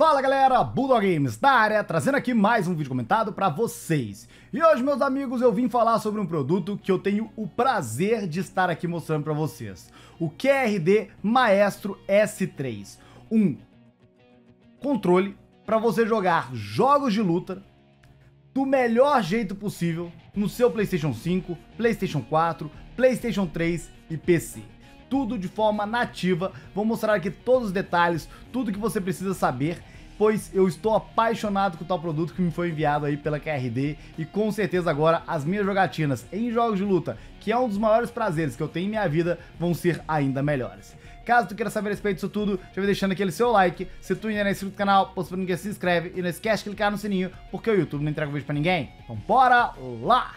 Fala galera, Bulldog Games da área, trazendo aqui mais um vídeo comentado pra vocês. E hoje, meus amigos, eu vim falar sobre um produto que eu tenho o prazer de estar aqui mostrando pra vocês. O QRD Maestro S3, um controle para você jogar jogos de luta do melhor jeito possível no seu PlayStation 5, PlayStation 4, PlayStation 3 e PC. Tudo de forma nativa. Vou mostrar aqui todos os detalhes, tudo que você precisa saber, pois eu estou apaixonado com tal produto que me foi enviado aí pela QRD e com certeza agora as minhas jogatinas em jogos de luta, que é um dos maiores prazeres que eu tenho em minha vida, vão ser ainda melhores. Caso tu queira saber a respeito disso tudo, já vai deixando aquele seu like. Se tu ainda não é inscrito no canal, posto ninguém, se inscreve e não esquece de clicar no sininho, porque o YouTube não entrega vídeo pra ninguém. Então bora lá!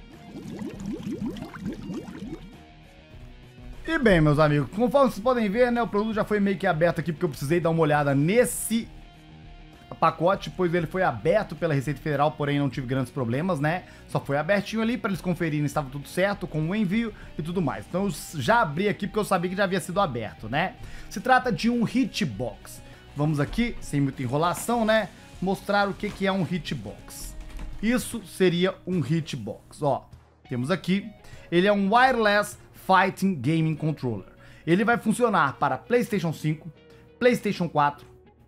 E bem, meus amigos, conforme vocês podem ver, né, o produto já foi meio que aberto aqui, porque eu precisei dar uma olhada nesse pacote, pois ele foi aberto pela Receita Federal, porém não tive grandes problemas, né? Só foi abertinho ali para eles conferirem se estava tudo certo com o envio e tudo mais. Então eu já abri aqui porque eu sabia que já havia sido aberto, né? Se trata de um hitbox. Vamos aqui, sem muita enrolação, né, mostrar o que é um hitbox. Isso seria um hitbox, ó. Temos aqui, ele é um wireless Fighting Gaming Controller. Ele vai funcionar para PlayStation 5, PlayStation 4,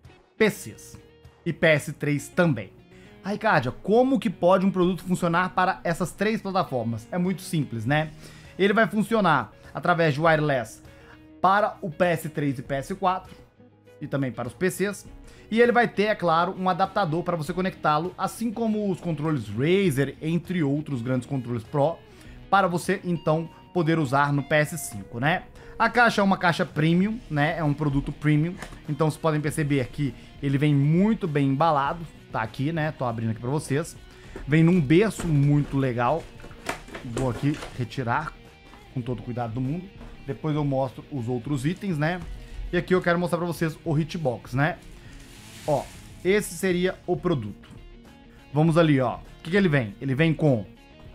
PCs e PS3 também. Aí, Cádia, como que pode um produto funcionar para essas três plataformas? É muito simples, né? Ele vai funcionar através de wireless para o PS3 e PS4 e também para os PCs. E ele vai ter, é claro, um adaptador para você conectá-lo, assim como os controles Razer, entre outros grandes controles Pro, para você então poder usar no PS5, né? A caixa é uma caixa premium, né? É um produto premium, então vocês podem perceber que ele vem muito bem embalado, tá aqui, né? Tô abrindo aqui pra vocês. Vem num berço muito legal. Vou aqui retirar com todo o cuidado do mundo. Depois eu mostro os outros itens, né? E aqui eu quero mostrar pra vocês o hitbox, né? Ó, esse seria o produto. Vamos ali, ó. O que ele vem? Ele vem com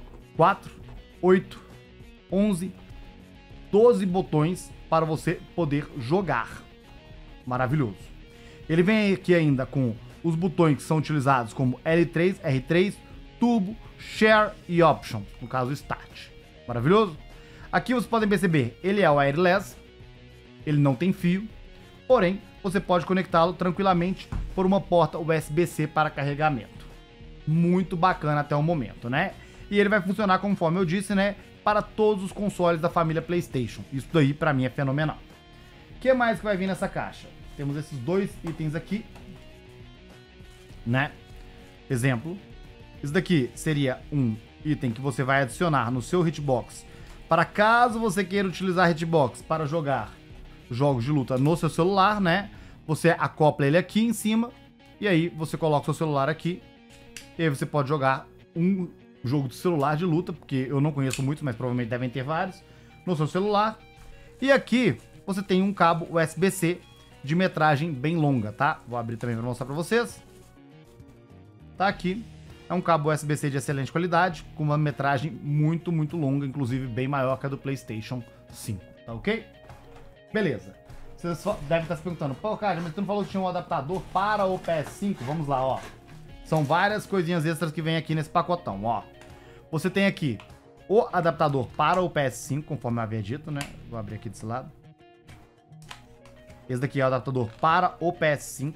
4, 8, 11, 12 botões para você poder jogar. Maravilhoso. Ele vem aqui ainda com os botões que são utilizados como L3, R3, Turbo, Share e Option, no caso Start. Maravilhoso. Aqui vocês podem perceber, ele é wireless, ele não tem fio, porém você pode conectá-lo tranquilamente por uma porta USB-C para carregamento. Muito bacana até o momento, né? E ele vai funcionar, conforme eu disse, né, para todos os consoles da família PlayStation. Isso daí pra mim é fenomenal. O que mais que vai vir nessa caixa? Temos esses dois itens aqui, né? Exemplo. Isso daqui seria um item que você vai adicionar no seu hitbox para caso você queira utilizar hitbox para jogar jogos de luta no seu celular, né? Você acopla ele aqui em cima e aí você coloca o seu celular aqui e aí você pode jogar um jogo de celular de luta, porque eu não conheço muitos, mas provavelmente devem ter vários, no seu celular. E aqui você tem um cabo USB-C de metragem bem longa, tá? Vou abrir também para mostrar para vocês. Tá aqui. É um cabo USB-C de excelente qualidade, com uma metragem muito, muito longa, inclusive bem maior que a do PlayStation 5, tá ok? Beleza. Vocês devem estar se perguntando, pô, cara, mas tu não falou que tinha um adaptador para o PS5? Vamos lá, ó. São várias coisinhas extras que vem aqui nesse pacotão, ó. Você tem aqui o adaptador para o PS5, conforme eu havia dito, né? Vou abrir aqui desse lado. Esse daqui é o adaptador para o PS5.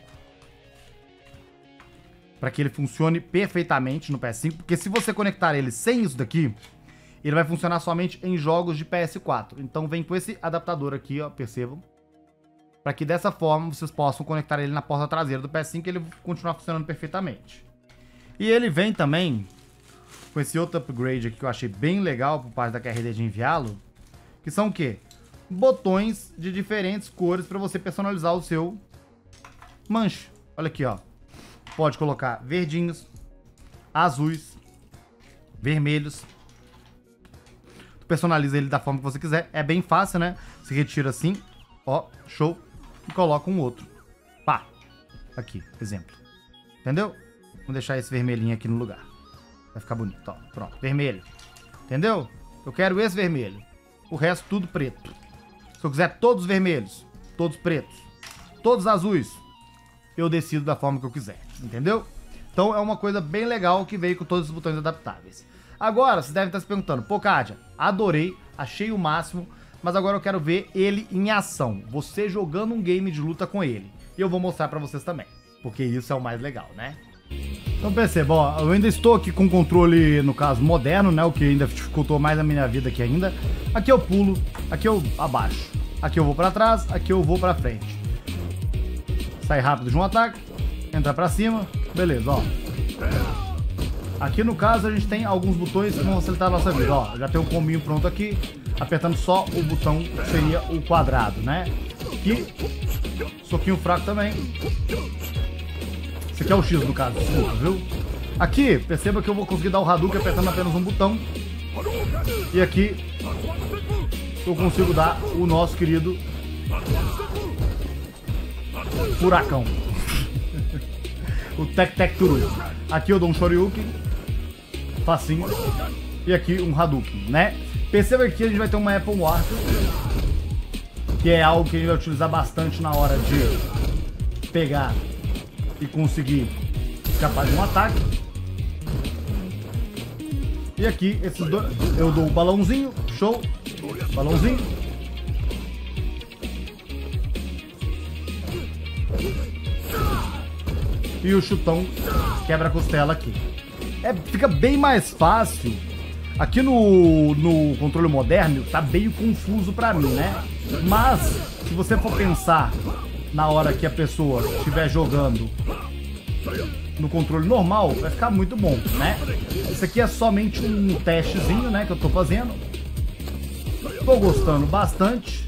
Para que ele funcione perfeitamente no PS5. Porque se você conectar ele sem isso daqui, ele vai funcionar somente em jogos de PS4. Então vem com esse adaptador aqui, ó, percebam. Para que dessa forma vocês possam conectar ele na porta traseira do PS5 e ele continuar funcionando perfeitamente. E ele vem também com esse outro upgrade aqui que eu achei bem legal por parte da QRD de enviá-lo, que são o quê? Botões de diferentes cores para você personalizar o seu manche. Olha aqui, ó. Pode colocar verdinhos, azuis, vermelhos. Tu personaliza ele da forma que você quiser. É bem fácil, né? Se retira assim, ó, show. E coloca um outro. Pá. Aqui, exemplo. Entendeu? Vou deixar esse vermelhinho aqui no lugar. Vai ficar bonito, ó. Pronto, vermelho. Entendeu? Eu quero esse vermelho. O resto tudo preto. Se eu quiser todos vermelhos, todos pretos, todos azuis, eu decido da forma que eu quiser, entendeu? Então é uma coisa bem legal que veio com todos os botões adaptáveis. Agora, vocês devem estar se perguntando, pô, Kádia, adorei, achei o máximo, mas agora eu quero ver ele em ação, você jogando um game de luta com ele. E eu vou mostrar pra vocês também, porque isso é o mais legal, né? Então perceba, ó, eu ainda estou aqui com controle, no caso, moderno, né? O que ainda dificultou mais a minha vida aqui ainda. Aqui eu pulo, aqui eu abaixo, aqui eu vou pra trás, aqui eu vou pra frente. Sai rápido de um ataque, entrar pra cima, beleza, ó. Aqui no caso a gente tem alguns botões que vão facilitar a nossa vida, ó. Já tem um combinho pronto aqui, apertando só o botão que seria o quadrado, né? Aqui, soquinho fraco também. Esse aqui é o X do caso, desculpa, viu? Aqui, perceba que eu vou conseguir dar o Hadouken apertando apenas um botão. E aqui eu consigo dar o nosso querido furacão. O Tec Tec Turu. Aqui eu dou um Shoryuken. Facinho. E aqui um Hadouken, né? Perceba que aqui a gente vai ter uma Apple Watch, que é algo que a gente vai utilizar bastante na hora de pegar e conseguir escapar de um ataque. E aqui, esses dois, eu dou o balãozinho, show, balãozinho. E o chutão quebra a costela aqui. Fica bem mais fácil. Aqui no controle moderno tá meio confuso pra mim, né? Mas, se você for pensar na hora que a pessoa estiver jogando no controle normal, vai ficar muito bom, né? Isso aqui é somente um testezinho, né, que eu tô fazendo. Tô gostando bastante.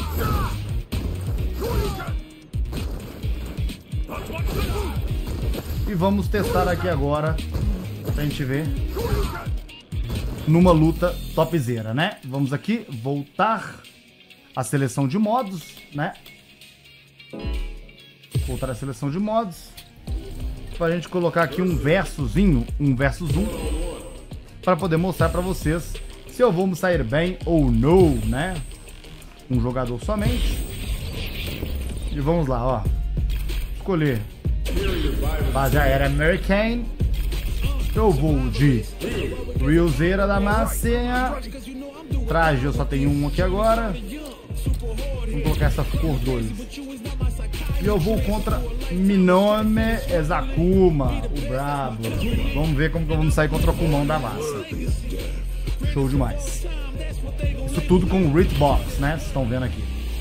E vamos testar aqui agora, pra gente ver, numa luta topzera, né? Vamos aqui, voltar a seleção de modos, né? Voltar a seleção de modos. Pra gente colocar aqui um versuzinho, um versus 1, para poder mostrar pra vocês se eu vou me sair bem ou não, né? Um jogador somente. E vamos lá, ó. Escolher base aérea American. Eu vou de Ryuzeira da Massinha. Traje eu só tenho um aqui agora. Vamos colocar essa cor 2. E eu vou contra Minome Ezakuma, o brabo. Vamos ver como que vamos sair contra o Kumão da massa. Show demais. Isso tudo com o Ritbox, né? Vocês estão vendo aqui.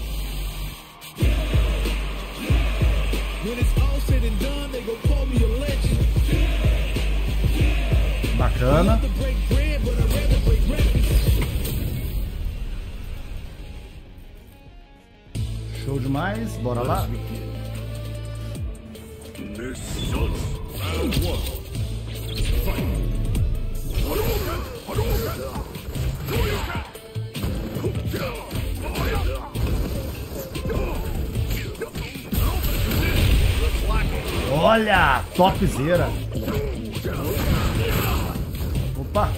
Bacana. Show demais, bora lá. Olha, topzera. Opa.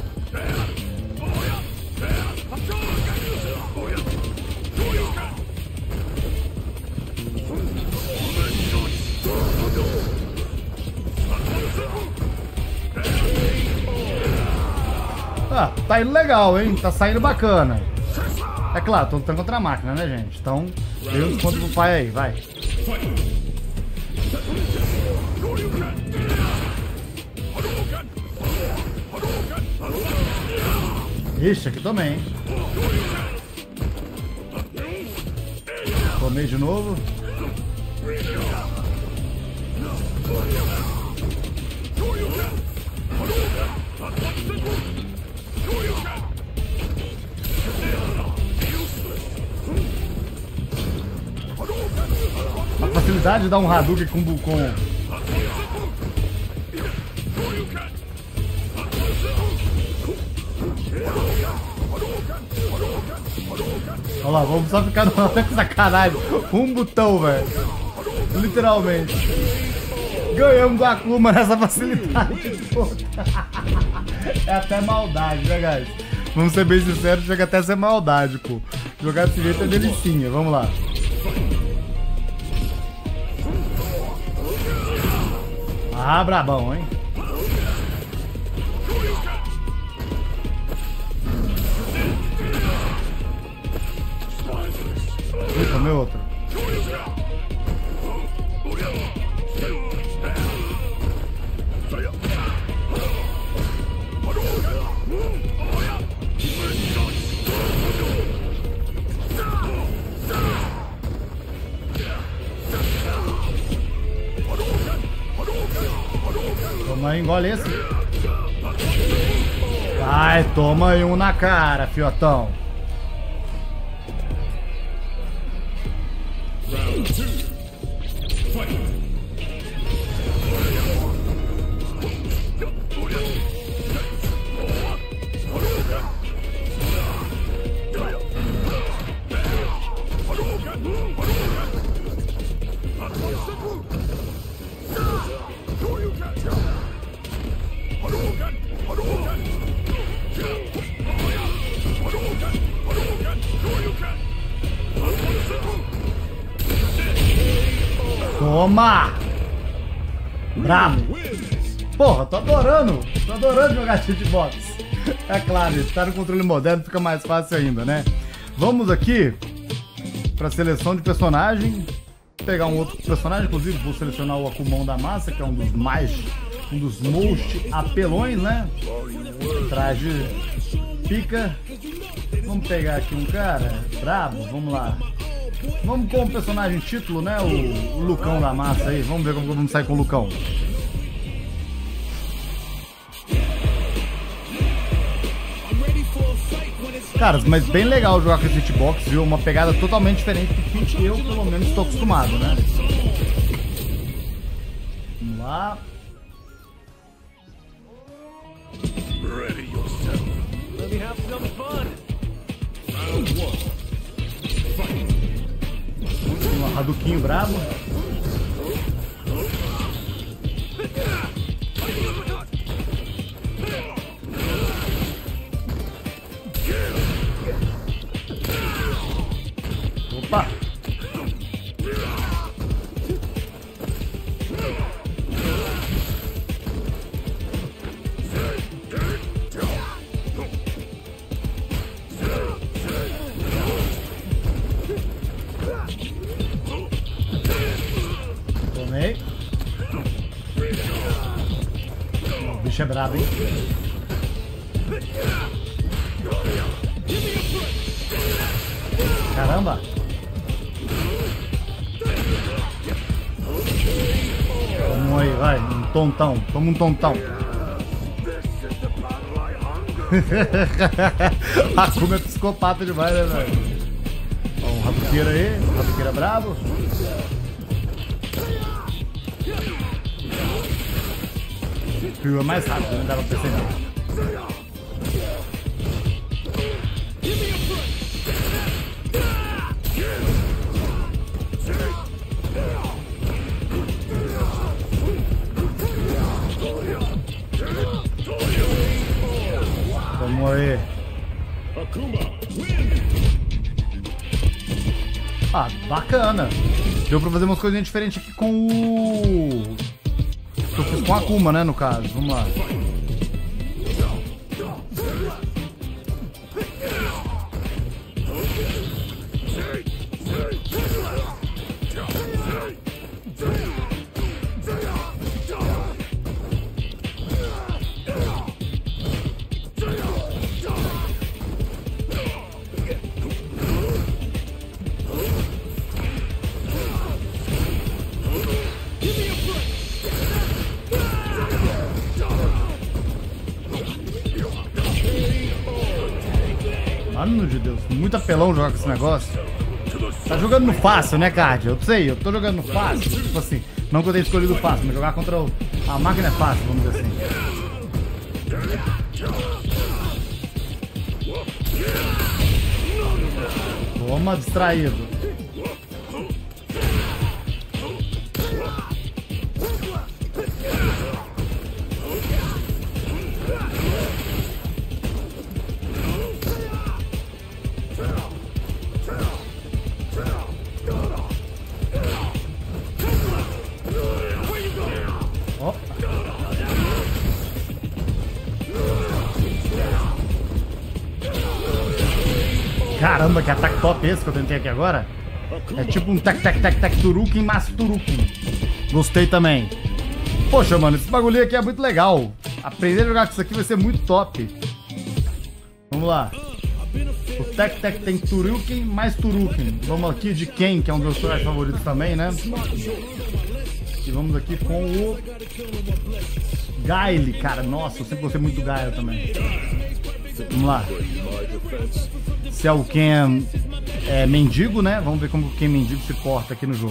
Ah, tá indo legal, hein? Tá saindo bacana. É claro, tô lutando contra a máquina, né, gente? Então, eu desconto pro pai aí, vai. Ixi, aqui também, hein? Tomei de novo. A facilidade de dar um Hadouken com... Olha lá, vamos só ficar no sacanagem. Um botão, velho. Literalmente. Ganhamos do Akuma nessa facilidade. É até maldade, né, guys? Vamos ser bem sinceros, chega até a ser maldade, pô. Jogar desse jeito é delicinha. Vamos lá. Ah, brabão, hein? Ih, tomei outro. Toma aí, engole esse. Vai, toma aí um na cara, fiotão. Toma! Bravo! Porra, tô adorando jogar hitbox. É claro, tá no controle moderno, fica mais fácil ainda, né? Vamos aqui pra seleção de personagem. Pegar um outro personagem, inclusive vou selecionar o Akumon da Massa, que é um dos most apelões, né? Traje pica. Vamos pegar aqui um cara brabo, vamos lá. Vamos com o personagem título, né? O Lucão da Massa aí. Vamos ver como vamos sair com o Lucão. Cara, mas bem legal jogar com esse hitbox, viu? Uma pegada totalmente diferente do que eu, pelo menos, estou acostumado, né? Vamos lá. Um Hadouken brabo. Opa! Tomei. O bicho é brabo, hein? Caramba! Vamos aí, vai, um tontão. Toma um tontão. A Akuma é psicopata demais, né, velho? Ó, um rabuqueiro aí, um rabuqueiro brabo. O Ryu é mais rápido, não dá pra perceber. Vamos aí. Ah, bacana. Deu pra fazer umas coisinhas diferentes aqui com o... que eu fiz com a Akuma, né, no caso. Vamos lá. Mano de Deus, muito apelão jogar com esse negócio. Tá jogando no fácil, né, Card? Eu sei, eu tô jogando no fácil. Tipo assim, não que eu tenha escolhido fácil, mas jogar contra a máquina é fácil, vamos dizer assim. Toma, distraído. Caramba, que ataque top esse que eu tentei aqui agora. É tipo um tac Turukin, mas Turukin. Gostei também. Poxa, mano, esse bagulho aqui é muito legal. Aprender a jogar com isso aqui vai ser muito top. Vamos lá. O Tac tem Turukin mais Turukin. Vamos aqui de Ken, que é um dos meus favoritos também, né? E vamos aqui com o Gaile, cara. Nossa, eu sempre gostei muito do Gaile também. Vamos lá. Se é o Ken mendigo, né? Vamos ver como o Ken mendigo se porta aqui no jogo.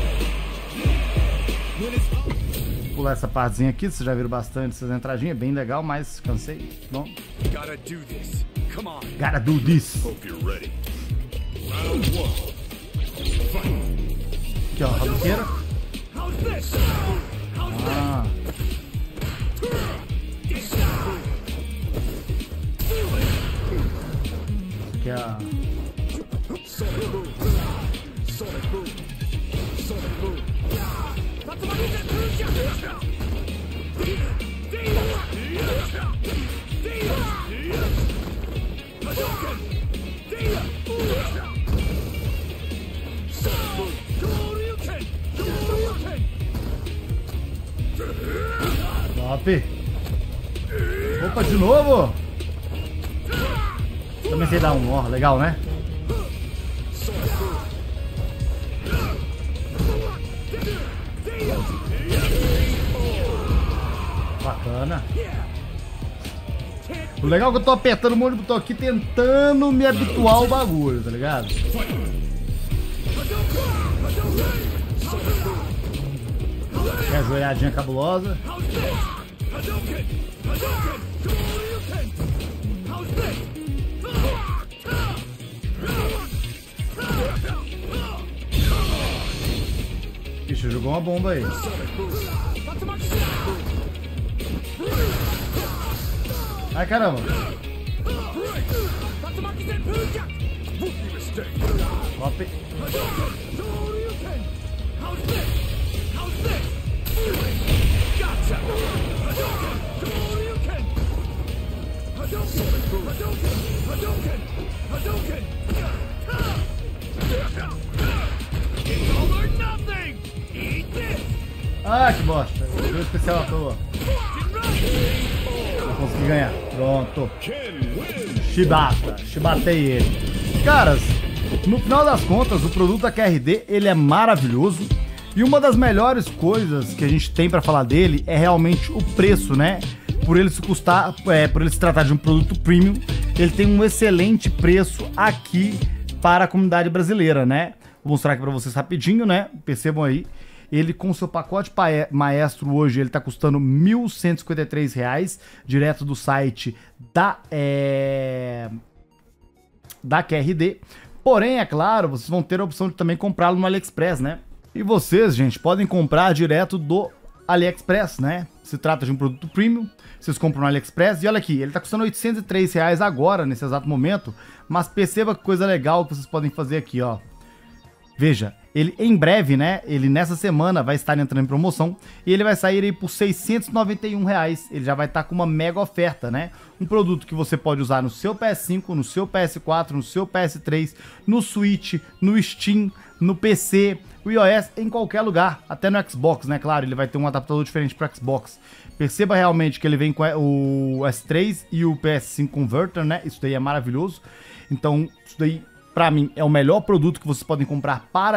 Vou pular essa partezinha aqui, vocês já viram bastante essas entradinhas, bem legal, mas cansei. Bom. Gotta do this. Aqui, ó, rabuqueira. Ah. Aqui é a... Top. Opa, de novo. Também sei dar um, ó, legal, né? Bacana. O legal é que eu tô apertando um monte de botão aqui, tentando me habituar ao bagulho, tá ligado? É a joelhadinha cabulosa. Ixi, jogou uma bomba aí. Ai, caramba. Top. Ah, que bosta. Deu especial à toa. Não consegui ganhar. Pronto. Chibatei ele. Caras, no final das contas, o produto da QRD, ele é maravilhoso. E uma das melhores coisas que a gente tem pra falar dele é realmente o preço, né? Por ele se tratar de um produto premium, ele tem um excelente preço aqui para a comunidade brasileira, né? Vou mostrar aqui pra vocês rapidinho, né? Percebam aí. Ele com seu pacote Maestro hoje, ele tá custando R$ 1.153, direto do site da QRD. Porém, é claro, vocês vão ter a opção de também comprá-lo no AliExpress, né? E vocês, gente, podem comprar direto do AliExpress, né? Se trata de um produto premium, vocês compram no AliExpress. E olha aqui, ele tá custando R$ 803 agora, nesse exato momento. Mas perceba que coisa legal que vocês podem fazer aqui, ó. Veja, ele em breve, né? Ele nessa semana vai estar entrando em promoção e ele vai sair aí por R$ 691. Ele já vai estar com uma mega oferta, né? Um produto que você pode usar no seu PS5, no seu PS4, no seu PS3, no Switch, no Steam, no PC, o iOS, em qualquer lugar, até no Xbox, né? Claro, ele vai ter um adaptador diferente para Xbox. Perceba realmente que ele vem com o S3 e o PS5 Converter, né? Isso daí é maravilhoso. Então, isso daí, pra mim, é o melhor produto que vocês podem comprar para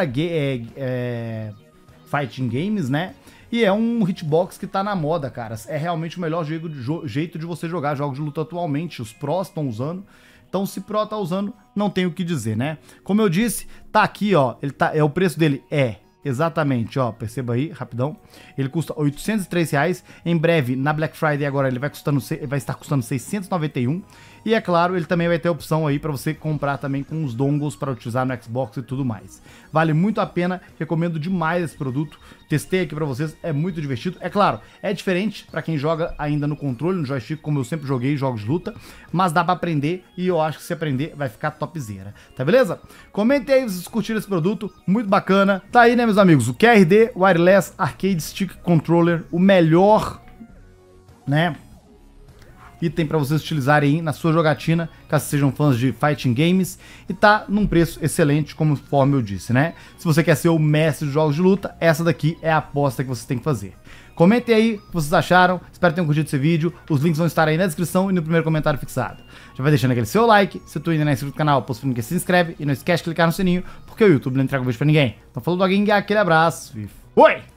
fighting games, né? E é um hitbox que tá na moda, cara. É realmente o melhor jeito de você jogar jogos de luta atualmente. Os pros estão usando. Então, se Pro tá usando, não tem o que dizer, né? Como eu disse, tá aqui, ó. O preço dele é exatamente, ó. Perceba aí, rapidão. Ele custa R$ 803. Em breve, na Black Friday agora, ele vai estar custando 691. E é claro, ele também vai ter a opção aí para você comprar também com os dongles para utilizar no Xbox e tudo mais. Vale muito a pena, recomendo demais esse produto. Testei aqui para vocês, é muito divertido. É claro, é diferente para quem joga ainda no controle, no joystick, como eu sempre joguei jogos de luta, mas dá para aprender e eu acho que se aprender vai ficar topzera. Tá beleza? Comentem aí se vocês curtiram esse produto, muito bacana. Tá aí, né, meus amigos? O QRD Wireless Arcade Stick Controller, o melhor, né? item para vocês utilizarem aí na sua jogatina, caso sejam fãs de fighting games, e tá num preço excelente, conforme eu disse, né? Se você quer ser o mestre de jogos de luta, essa daqui é a aposta que você tem que fazer. Comentem aí o que vocês acharam, espero que tenham curtido esse vídeo, os links vão estar aí na descrição e no primeiro comentário fixado. Já vai deixando aquele seu like, se tu ainda não é inscrito no canal, posto que se inscreve e não esquece de clicar no sininho, porque o YouTube não entrega o vídeo pra ninguém. Então falou do Doguinho, aquele abraço e fui!